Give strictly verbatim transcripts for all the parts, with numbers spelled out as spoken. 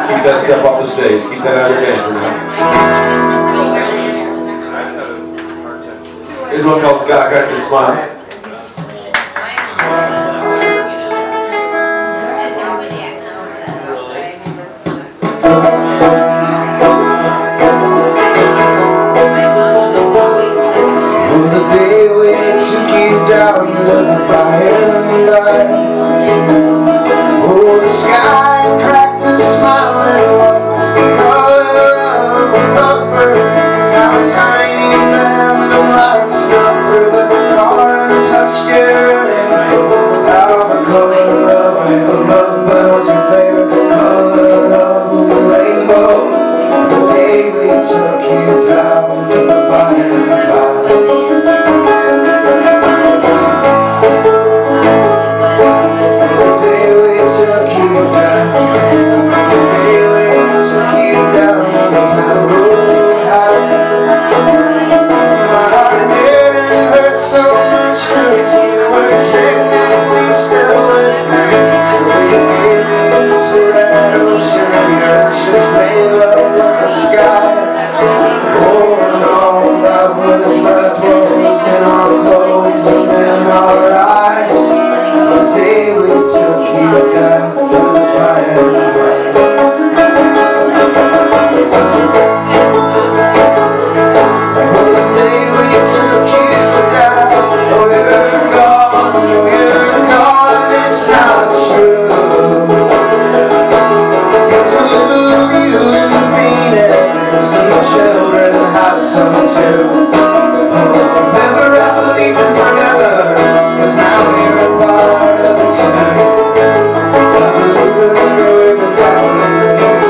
Keep that stuff off the stage. Keep that out of your dancing. Huh? Here's one called Scott Crack the Smile. Down to the by and by. Oh, the sky cracked a smile and it was the color of a rubber. Now a tiny band of light snuck through the car and touched your hair. How the color of a rubber was your favorite color of a rainbow. The day we took you down to the by and by. Technically still with me till we get into that ocean and your actions made love with the sky. Oh, and all that was left was in our clothes and in our eyes. The day we took you down to the by and by. Oh, the day we took you down. Oh, you're gone. You're gone, it's not true. There's a little of you in Phoenix, and the children have some too. Oh, if ever I believe in forever, it's 'cause now you're a part of it too. I believe in every way 'cause I believe in you.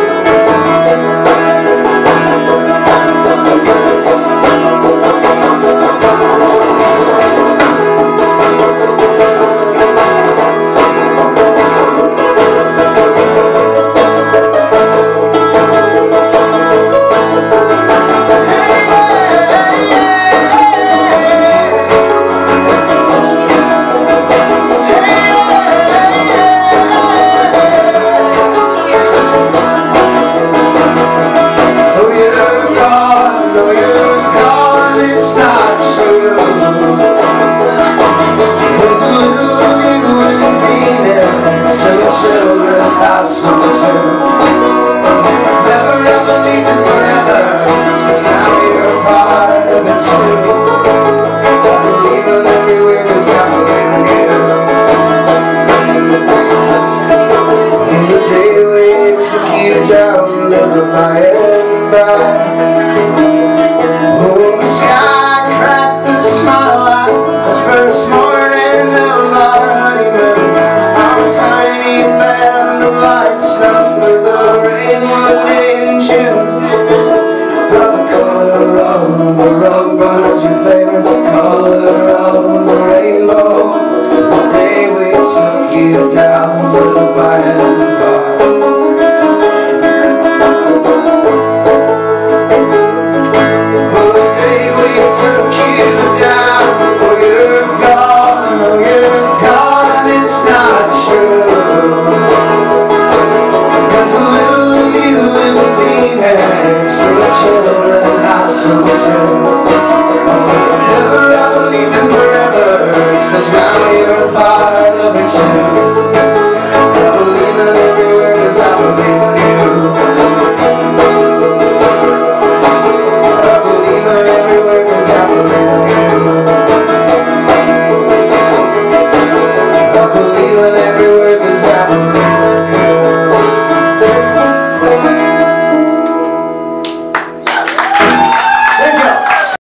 Children have some too. If ever I believe in forever, it's 'cause now you're a part of it too. I believe in everywhere 'cause I believe in you. And the day we took you down to the by and by.